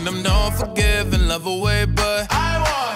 them don't forgive and love away, but I want